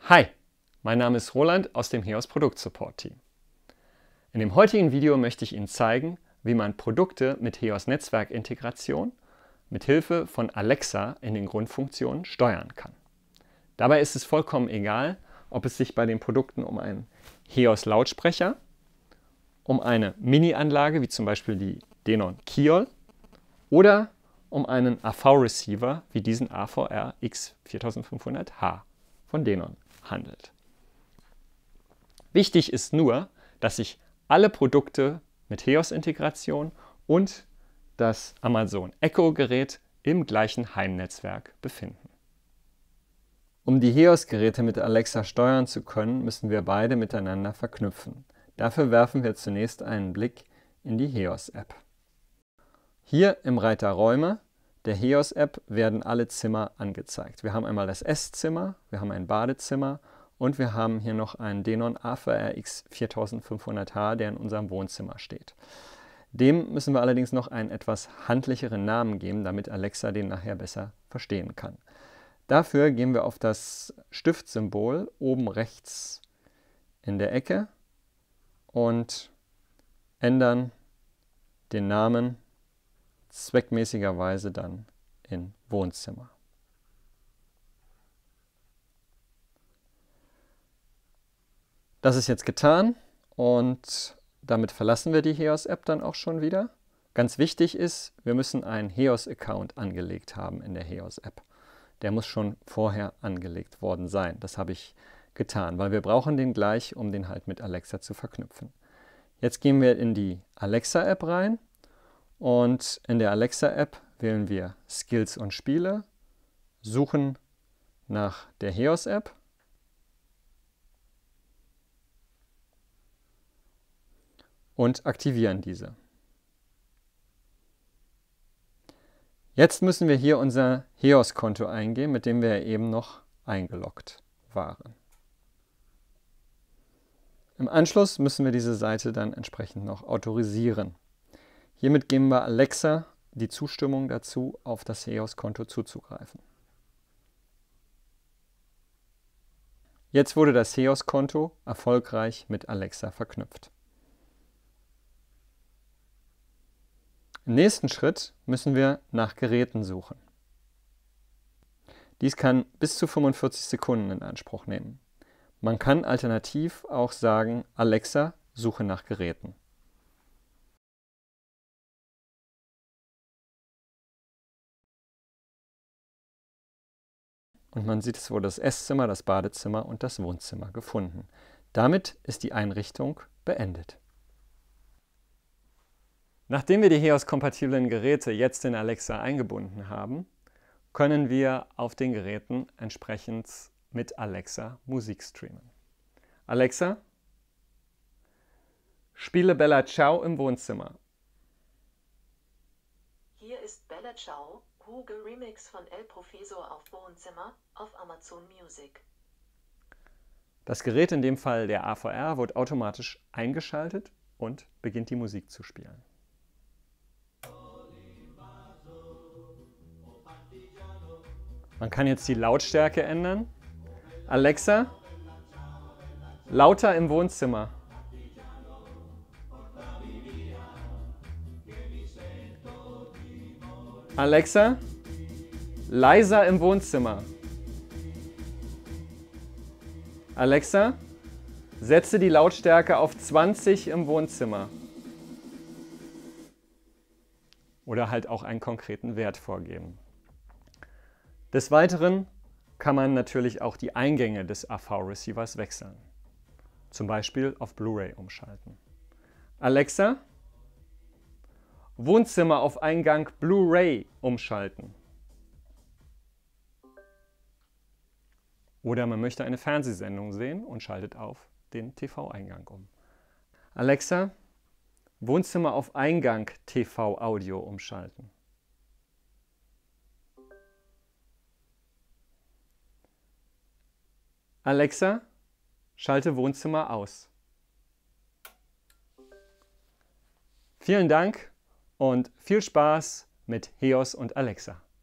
Hi, mein Name ist Roland aus dem HEOS Produktsupport Team. In dem heutigen Video möchte ich Ihnen zeigen, wie man Produkte mit HEOS Netzwerkintegration mit Hilfe von Alexa in den Grundfunktionen steuern kann. Dabei ist es vollkommen egal, ob es sich bei den Produkten um einen HEOS Lautsprecher, um eine Mini-Anlage wie zum Beispiel die Denon Kiol oder um einen AV-Receiver wie diesen AVR X4500H von Denon handelt. Wichtig ist nur, dass sich alle Produkte mit HEOS-Integration und das Amazon Echo-Gerät im gleichen Heimnetzwerk befinden. Um die HEOS-Geräte mit Alexa steuern zu können, müssen wir beide miteinander verknüpfen. Dafür werfen wir zunächst einen Blick in die HEOS-App. Hier im Reiter Räume der HEOS-App werden alle Zimmer angezeigt. Wir haben einmal das Esszimmer, wir haben ein Badezimmer und wir haben hier noch einen Denon AVR X4500H, der in unserem Wohnzimmer steht. Dem müssen wir allerdings noch einen etwas handlicheren Namen geben, damit Alexa den nachher besser verstehen kann. Dafür gehen wir auf das Stiftsymbol oben rechts in der Ecke und ändern den Namen zweckmäßigerweise dann in Wohnzimmer. Das ist jetzt getan und damit verlassen wir die HEOS-App dann auch schon wieder. Ganz wichtig ist, wir müssen einen HEOS-Account angelegt haben in der HEOS-App. Der muss schon vorher angelegt worden sein. Das habe ich getan, weil wir brauchen den gleich, um den halt mit Alexa zu verknüpfen. Jetzt gehen wir in die Alexa-App rein und in der Alexa-App wählen wir Skills und Spiele, suchen nach der HEOS-App und aktivieren diese. Jetzt müssen wir hier unser HEOS-Konto eingeben, mit dem wir eben noch eingeloggt waren. Im Anschluss müssen wir diese Seite dann entsprechend noch autorisieren. Hiermit geben wir Alexa die Zustimmung dazu, auf das HEOS-Konto zuzugreifen. Jetzt wurde das HEOS-Konto erfolgreich mit Alexa verknüpft. Im nächsten Schritt müssen wir nach Geräten suchen. Dies kann bis zu 45 Sekunden in Anspruch nehmen. Man kann alternativ auch sagen, Alexa, suche nach Geräten. Und man sieht, es wurde das Esszimmer, das Badezimmer und das Wohnzimmer gefunden. Damit ist die Einrichtung beendet. Nachdem wir die HEOS-kompatiblen Geräte jetzt in Alexa eingebunden haben, können wir auf den Geräten entsprechend mit Alexa Musik streamen. Alexa, spiele Bella Ciao im Wohnzimmer. Hier ist Bella Ciao, Google Remix von El Professor auf Wohnzimmer, auf Amazon Music. Das Gerät, in dem Fall der AVR, wird automatisch eingeschaltet und beginnt die Musik zu spielen. Man kann jetzt die Lautstärke ändern. Alexa, lauter im Wohnzimmer. Alexa, leiser im Wohnzimmer. Alexa, setze die Lautstärke auf 20 im Wohnzimmer. Oder halt auch einen konkreten Wert vorgeben. Des Weiteren kann man natürlich auch die Eingänge des AV-Receivers wechseln. Zum Beispiel auf Blu-ray umschalten. Alexa, Wohnzimmer auf Eingang Blu-ray umschalten. Oder man möchte eine Fernsehsendung sehen und schaltet auf den TV-Eingang um. Alexa, Wohnzimmer auf Eingang TV-Audio umschalten. Alexa, schalte Wohnzimmer aus. Vielen Dank und viel Spaß mit HEOS und Alexa.